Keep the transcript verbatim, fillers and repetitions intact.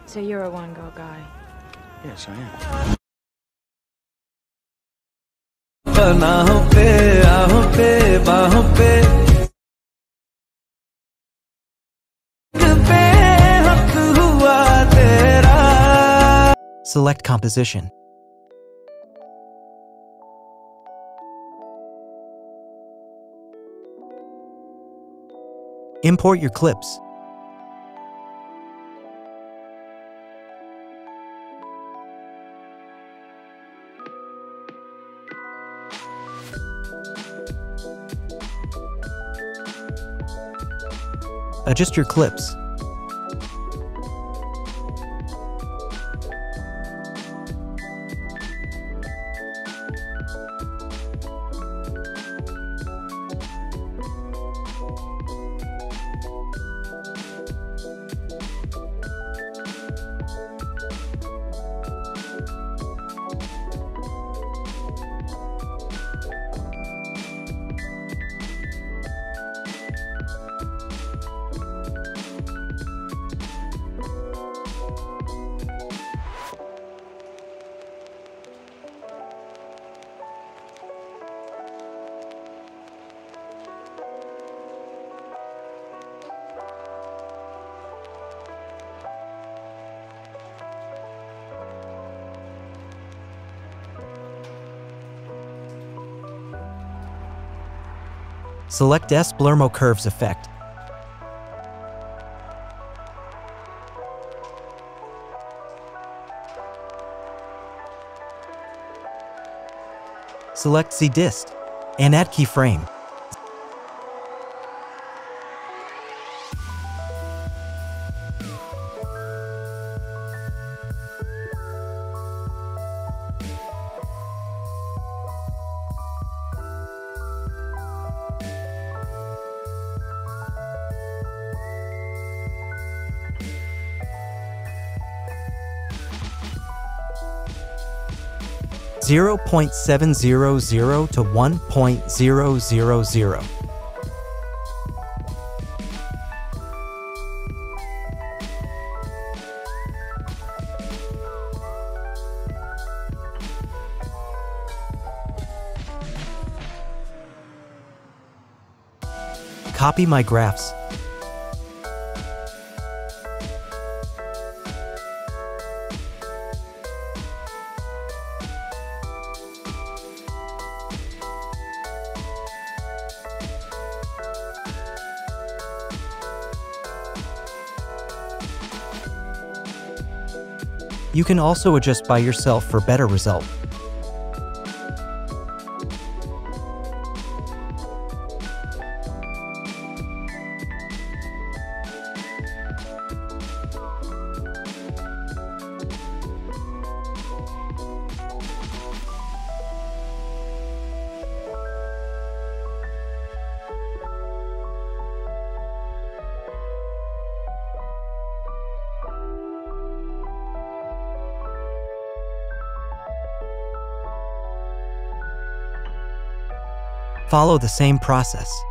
So you're a one-girl guy? Yes, I am. Select composition. Import your clips. Adjust your clips. Select S Blurmo Curves effect. Select Z Dist and add keyframe. zero point seven zero zero to one point zero zero zero. Copy my graphs. You can also adjust by yourself for better result. Follow the same process.